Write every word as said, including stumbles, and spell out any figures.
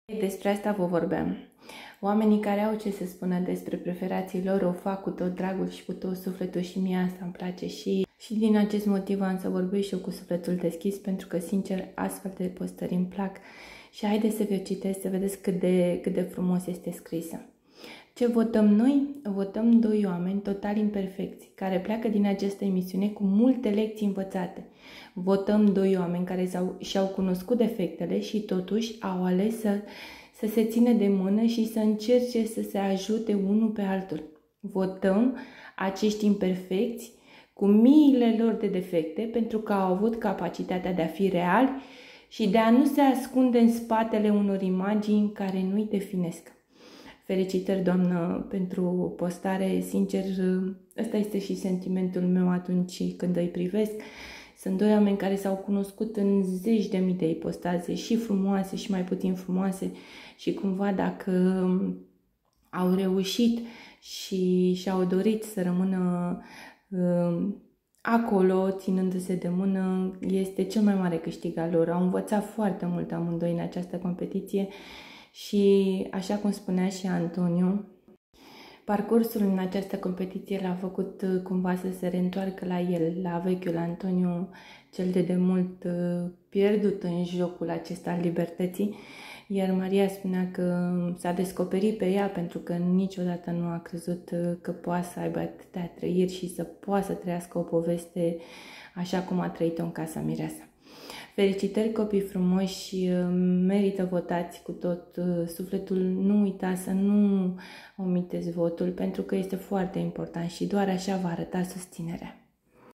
Despre asta vă vorbeam. Oamenii care au ce să spună despre preferații lor o fac cu tot dragul și cu tot sufletul și mie asta îmi place și, și din acest motiv am să vorbesc și eu cu sufletul deschis, pentru că, sincer, astfel de postări îmi plac și haideți să vă citesc, să vedeți cât de, cât de frumos este scrisă. Ce votăm noi? Votăm doi oameni total imperfecți, care pleacă din această emisiune cu multe lecții învățate. Votăm doi oameni care și-au cunoscut defectele și totuși au ales să, să se țină de mână și să încerce să se ajute unul pe altul. Votăm acești imperfecți cu miile lor de defecte, pentru că au avut capacitatea de a fi reali și de a nu se ascunde în spatele unor imagini care nu-i definesc. Felicitări, doamnă, pentru postare. Sincer, ăsta este și sentimentul meu atunci când îi privesc. Sunt doi oameni care s-au cunoscut în zeci de mii de ipostaze, și frumoase și mai puțin frumoase, și cumva dacă au reușit și și-au dorit să rămână uh, acolo, ținându-se de mână, este cel mai mare câștig al lor. Au învățat foarte mult amândoi în această competiție. Și, așa cum spunea și Antonio, parcursul în această competiție l-a făcut cumva să se reîntoarcă la el, la vechiul Antonio, cel de demult pierdut în jocul acesta al libertății, iar Maria spunea că s-a descoperit pe ea pentru că niciodată nu a crezut că poate să aibă atâtea trăiri și să poată să trăiască o poveste așa cum a trăit-o în Casa Mireasa. Felicitări, copii frumoși, merită votați cu tot sufletul. Nu uitați să nu omiteți votul, pentru că este foarte important și doar așa va arăta susținerea.